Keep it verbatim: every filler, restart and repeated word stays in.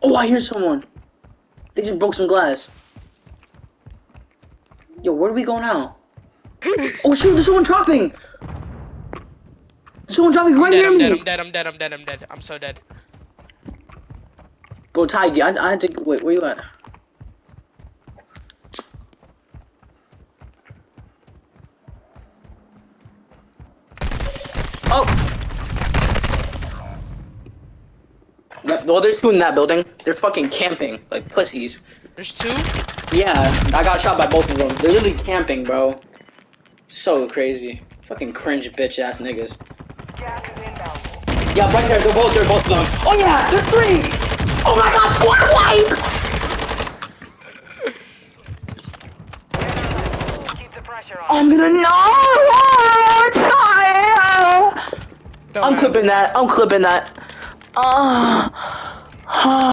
Oh, I hear someone. They just broke some glass. Yo, where do we go now? Oh shoot, there's someone dropping! There's someone dropping right dead, near I'm me! dead, I'm dead, I'm dead, I'm dead, I'm dead. I'm so dead. Bro, Tiggy, I, I had to, wait, where you at? Oh! Yeah, well, there's two in that building. They're fucking camping, like pussies. There's two? Yeah, I got shot by both of them. They're literally camping, bro. So crazy. Fucking cringe bitch ass niggas. Gas is inbound. Yeah, right there, they're both there, both of them. Oh yeah, there's three! Oh my god, squad wipe! Keep the pressure on. I'm gonna know! Don't I'm matter. clipping that, I'm clipping that. Uh,